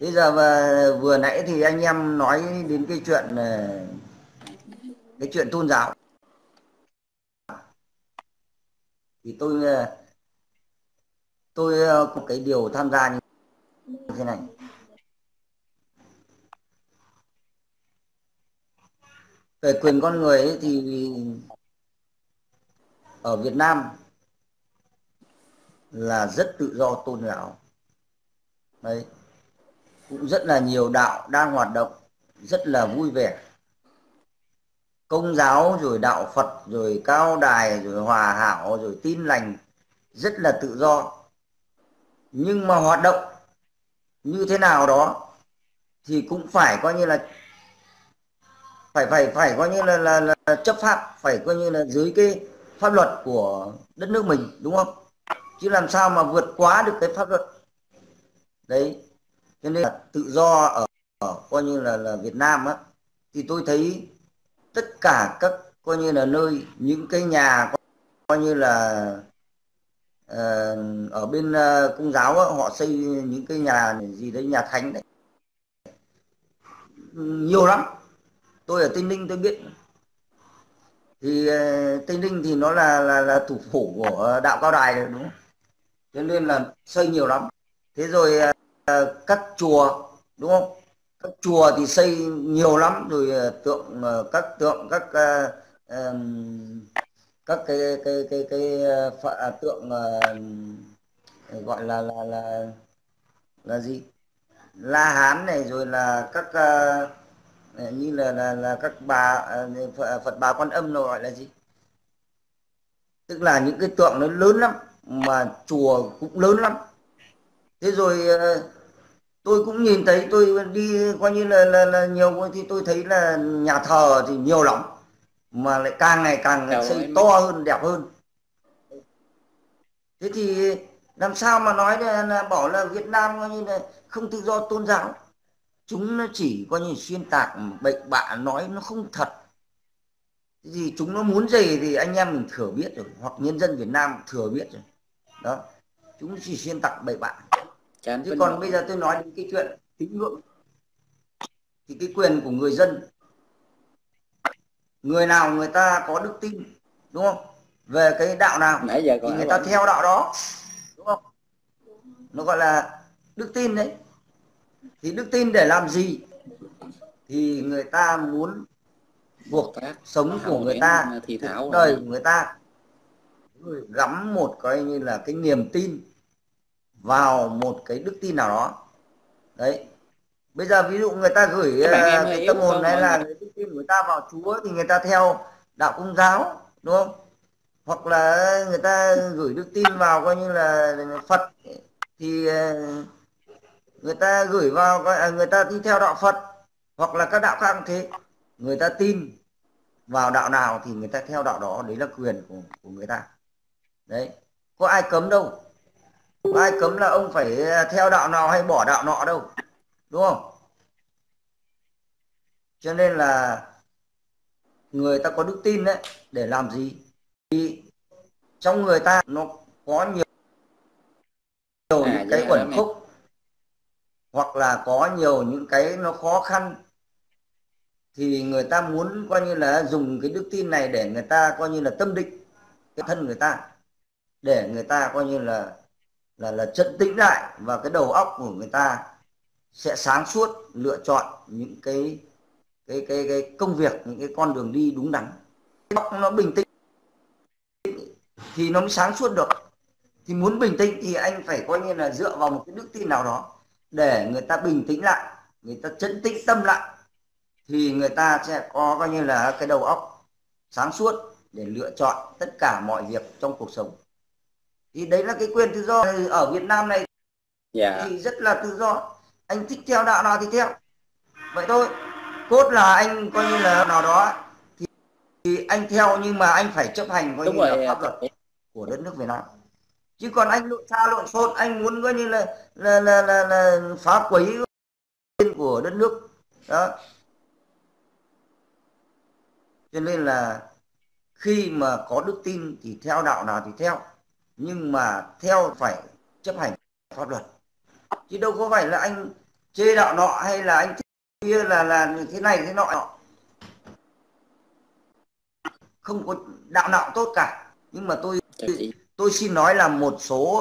Bây giờ vừa nãy thì anh em nói đến cái chuyện tôn giáo, thì tôi có cái điều tham gia như thế này. Về quyền con người ấy, thì ở Việt Nam là rất tự do tôn giáo đấy, cũng rất là nhiều đạo đang hoạt động rất là vui vẻ. Công giáo rồi đạo Phật rồi Cao Đài rồi Hòa Hảo rồi Tin Lành, rất là tự do. Nhưng mà hoạt động như thế nào đó thì cũng phải coi như là phải coi như là chấp pháp, phải coi như là dưới cái pháp luật của đất nước mình, đúng không? Chứ làm sao mà vượt quá được cái pháp luật đấy. Cho nên là tự do ở coi như là Việt Nam á, thì tôi thấy tất cả các coi như là nơi, những cái nhà coi như là ờ, ở bên công giáo á, họ xây những cái nhà gì đấy, nhà thánh đấy, nhiều lắm. Tôi ở Tây Ninh tôi biết, thì Tây Ninh thì nó là thủ phủ của đạo Cao Đài đấy, đúng không? Cho nên là xây nhiều lắm. Thế rồi các chùa, đúng không? Các chùa thì xây nhiều lắm rồi, các tượng, các tượng, gọi là gì, La Hán này, rồi là các như là các bà, Phật bà Quan Âm, nó gọi là gì, tức là những cái tượng nó lớn lắm, mà chùa cũng lớn lắm. Thế rồi tôi cũng nhìn thấy, tôi đi coi như là nhiều, thì tôi thấy là nhà thờ thì nhiều lắm, mà lại càng ngày càng Chào xây em. to hơn, đẹp hơn. Thế thì làm sao mà nói là bảo là Việt Nam coi như là không tự do tôn giáo. Chúng nó chỉ coi như xuyên tạc, bậy bạ, nói nó không thật. Thế thì chúng nó muốn gì thì anh em mình thừa biết rồi, hoặc nhân dân Việt Nam thừa biết rồi đó. Chúng chỉ xuyên tạc bậy bạ. Chào anh Chứ Vinh. còn bây giờ tôi nói đến cái chuyện tín ngưỡng, thì cái quyền của người dân, người nào người ta có đức tin, đúng không, về cái đạo nào Nãy giờ thì còn người ảo ta ảnh. theo đạo đó, đúng không? Nó gọi là đức tin đấy. Thì đức tin để làm gì? Thì người ta muốn cuộc Phát sống của hậu người hển ta, thì cuộc thảo đời rồi. của người ta gắm một coi như là cái niềm tin vào một cái đức tin nào đó đấy. Bây giờ ví dụ người ta gửi Các bạn em hơi cái tâm yếu phải hồn không đấy, mọi người? là cái đức tin của người ta vào Chúa, thì người ta theo đạo Công giáo, đúng không? Hoặc là người ta gửi đức tin vào coi như là Phật, thì người ta gửi vào người ta đi theo đạo Phật, hoặc là các đạo khác cũng thế. Người ta tin vào đạo nào thì người ta theo đạo đó, đấy là quyền của người ta đấy. Có ai cấm đâu, có ai cấm là ông phải theo đạo nào hay bỏ đạo nọ đâu, đúng không? Cho nên là người ta có đức tin đấy để làm gì? Vì trong người ta nó có nhiều À những cái dạ rồi đó uẩn mẹ. khúc, hoặc là có nhiều những cái nó khó khăn, thì người ta muốn coi như là dùng cái đức tin này để người ta coi như là tâm định cái thân người ta, để người ta coi như là trấn tĩnh lại, và cái đầu óc của người ta sẽ sáng suốt, lựa chọn những cái công việc, những cái con đường đi đúng đắn. Óc nó bình tĩnh thì nó mới sáng suốt được. Thì muốn bình tĩnh thì anh phải coi như là dựa vào một cái đức tin nào đó để người ta bình tĩnh lại, người ta trấn tĩnh tâm lại, thì người ta sẽ có coi như là cái đầu óc sáng suốt để lựa chọn tất cả mọi việc trong cuộc sống. Thì đấy là cái quyền tự do ở Việt Nam này, Dạ. thì rất là tự do. Anh thích theo đạo nào thì theo, vậy thôi. Cốt là anh coi như là nào đó thì anh theo, nhưng mà anh phải chấp hành coi Đúng như là rồi pháp các luật bạn. của đất nước Việt Nam. Chứ còn anh lộn xa lộn xộn, anh muốn coi như là phá quấy của đất nước đó. Cho nên là khi mà có đức tin thì theo đạo nào thì theo, nhưng mà theo phải chấp hành pháp luật. Chứ đâu có phải là anh chê đạo nọ hay là anh kia là thế này thế nọ, không có đạo nào tốt cả. Nhưng mà tôi xin nói là một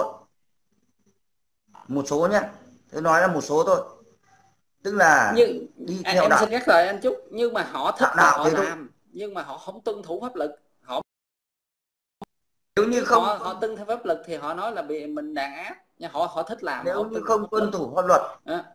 số nhé, tôi nói là một số thôi, tức là đi theo em đạo. xin ngắt lời anh chút, nhưng mà họ thích thì họ làm thôi. Nhưng mà họ không tuân thủ pháp luật. Nếu như không họ tuân theo pháp luật thì họ nói là bị mình đàn áp, nhưng họ thích làm. Nếu như không tuân thủ pháp luật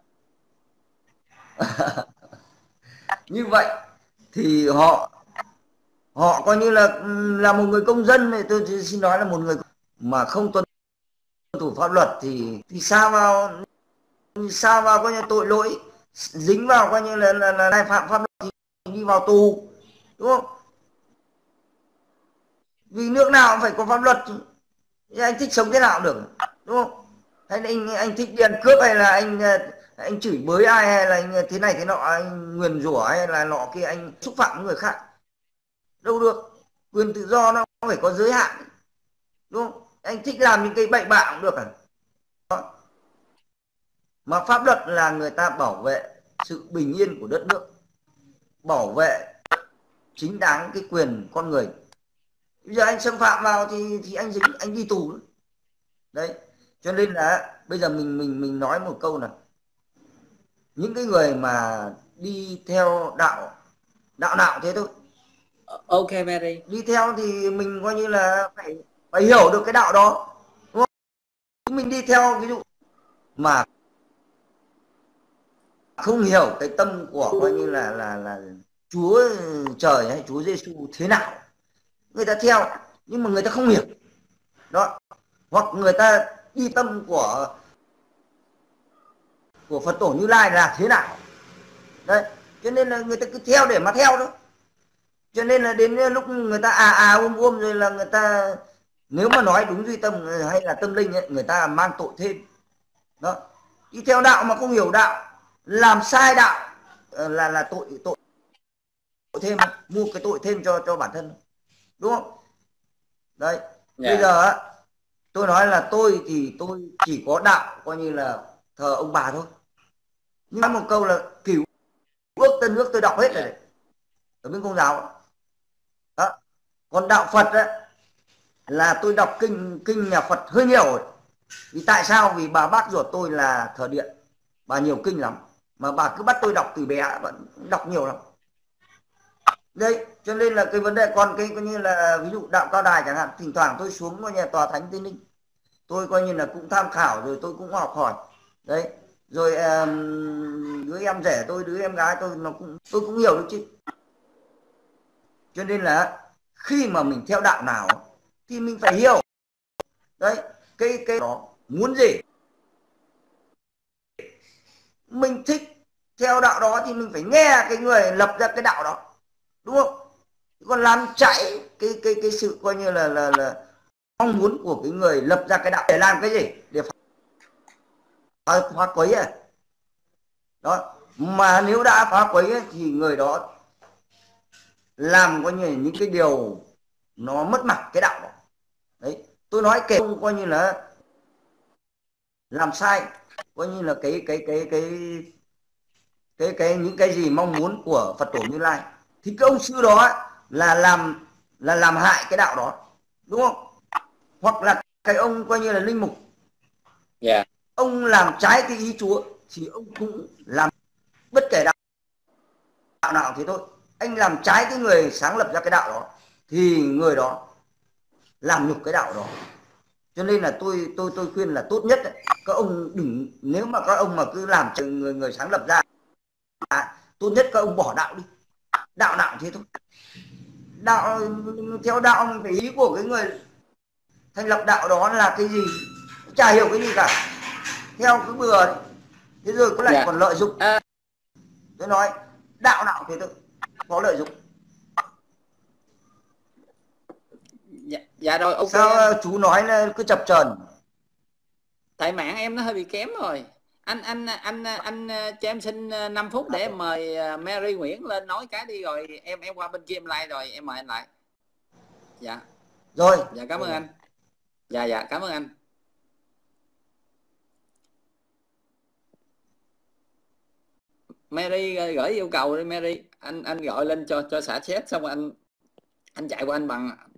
như vậy thì họ coi như là một người công dân này, tôi xin nói là một người mà không tuân thủ pháp luật thì sao vào coi như tội lỗi, dính vào coi như là vi phạm pháp luật thì đi vào tù, đúng không? Vì nước nào cũng phải có pháp luật, anh thích sống thế nào cũng được, đúng không? Hay là anh thích đi ăn cướp, hay là anh chửi bới ai, hay là anh thế này thế nọ, anh nguyền rủa hay là nọ kia, anh xúc phạm người khác, đâu được. Quyền tự do nó phải có giới hạn, đúng không? Anh thích làm những cái bậy bạ cũng được à? Đó. Mà pháp luật là người ta bảo vệ sự bình yên của đất nước, bảo vệ chính đáng cái quyền con người. Bây giờ anh xâm phạm vào thì anh dính, anh đi tù đấy. Cho nên là bây giờ mình nói một câu là những cái người mà đi theo đạo nào thế thôi. Ok Mary, đi theo thì mình coi như là phải hiểu được cái đạo đó, đúng không? Mình đi theo ví dụ mà không hiểu cái tâm của coi như là Chúa Trời hay Chúa Giêsu thế nào, người ta theo nhưng mà người ta không hiểu đó, hoặc người ta đi tâm của Phật tổ Như Lai là thế nào đấy, cho nên là người ta cứ theo để mà theo đó. Cho nên là đến lúc người ta rồi là người ta, nếu mà nói đúng duy tâm hay là tâm linh ấy, người ta mang tội thêm đó. Đi theo đạo mà không hiểu đạo, làm sai đạo là tội thêm, mua cái tội thêm cho bản thân, đúng không? Đấy. Bây giờ tôi nói là tôi thì tôi chỉ có đạo coi như là thờ ông bà thôi, nhưng mà một câu là Cửu Ước Tân Ước tôi đọc hết rồi đấy, ở bên Công giáo đó. Còn đạo Phật ấy, là tôi đọc kinh nhà Phật hơi nhiều rồi. Vì tại sao? Vì bà bác ruột tôi là thờ điện, bà nhiều kinh lắm, mà bà cứ bắt tôi đọc từ bé, vẫn đọc nhiều lắm đấy. Cho nên là cái vấn đề, còn cái coi như là ví dụ đạo Cao Đài chẳng hạn, thỉnh thoảng tôi xuống coi nhà tòa thánh Tây Ninh, tôi coi như là cũng tham khảo, rồi tôi cũng học hỏi đấy. Rồi đứa em rể tôi, đứa em gái tôi, tôi cũng hiểu được chứ. Cho nên là khi mà mình theo đạo nào thì mình phải hiểu đấy, cái đó muốn gì, mình thích theo đạo đó thì mình phải nghe cái người lập ra cái đạo đó, đúng không? Còn làm chạy cái sự coi như là mong muốn của cái người lập ra cái đạo để làm cái gì, để phá quấy à đó. Mà nếu đã phá quấy ấy, thì người đó làm coi như những cái điều nó mất mặt cái đạo đó đấy. Tôi nói kể coi như là làm sai coi như là cái những cái gì mong muốn của Phật tổ Như Lai, thì cái ông sư đó là làm hại cái đạo đó, đúng không? Hoặc là cái ông coi như là linh mục, ông làm trái cái ý Chúa thì ông cũng làm, bất kể đạo nào thì thôi, anh làm trái cái người sáng lập ra cái đạo đó thì người đó làm nhục cái đạo đó. Cho nên là tôi khuyên là tốt nhất ấy, các ông đừng, nếu mà các ông mà cứ làm cho người sáng lập ra, tốt nhất các ông bỏ đạo đi, đạo nào thế thôi. Đạo, theo đạo mình phải ý của cái người thành lập đạo đó là cái gì, chả hiểu cái gì cả, theo cứ bừa đấy. Thế rồi có lại còn lợi dụng. Tôi nói đạo nào thế thôi, có lợi dụng. Dạ rồi, ok. Sao chú nói là cứ chập chờn? Tại mạng em nó hơi bị kém rồi. Anh cho em xin 5 phút để em mời Mary Nguyễn lên nói cái đi, rồi em qua bên kia em like rồi em mời anh lại. Dạ. Rồi. Dạ cảm ơn anh. Dạ cảm ơn anh. Mary gửi yêu cầu đi Mary, anh gọi lên cho xả chat, xong rồi anh chạy qua anh bằng